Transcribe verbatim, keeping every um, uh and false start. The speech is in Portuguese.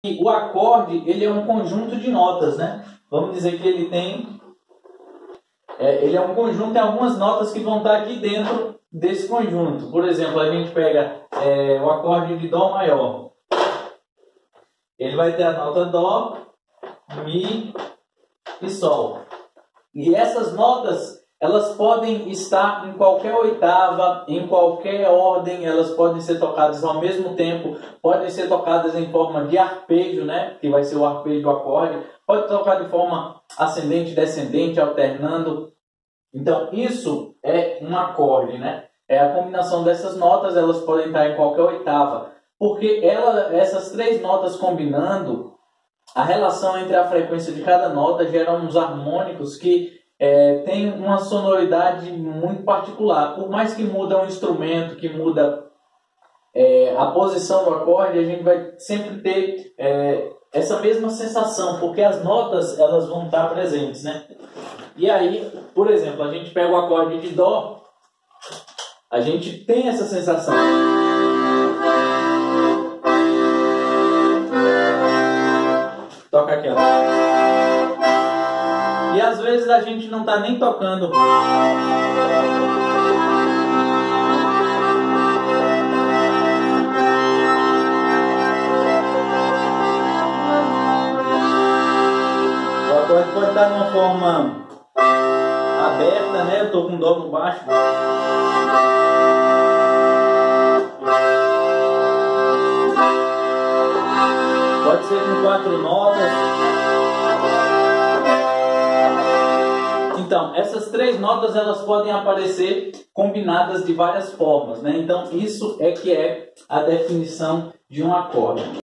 O acorde, ele é um conjunto de notas, né? Vamos dizer que ele tem... É, ele é um conjunto, tem algumas notas que vão estar aqui dentro desse conjunto. Por exemplo, a gente pega é, o acorde de Dó maior. Ele vai ter a nota Dó, Mi e Sol. E essas notas, elas podem estar em qualquer oitava, em qualquer ordem, elas podem ser tocadas ao mesmo tempo, podem ser tocadas em forma de arpejo, né? Que vai ser o arpejo do acorde. Pode tocar de forma ascendente, descendente, alternando. Então, isso é um acorde, né? É a combinação dessas notas, elas podem estar em qualquer oitava. Porque ela, essas três notas combinando, a relação entre a frequência de cada nota gera uns harmônicos que é, tem uma sonoridade muito particular. Por mais que muda um instrumento, que muda é, a posição do acorde, a gente vai sempre ter é, essa mesma sensação, porque as notas elas vão estar presentes, né? E aí, por exemplo, a gente pega o acorde de Dó, a gente tem essa sensação. Toca aqui, ó. E às vezes a gente não está nem tocando. O acorde pode estar numa forma aberta, né? Eu estou com Dó no baixo. Pode ser com quatro notas. Então, essas três notas elas podem aparecer combinadas de várias formas, né? Então, isso é que é a definição de um acorde.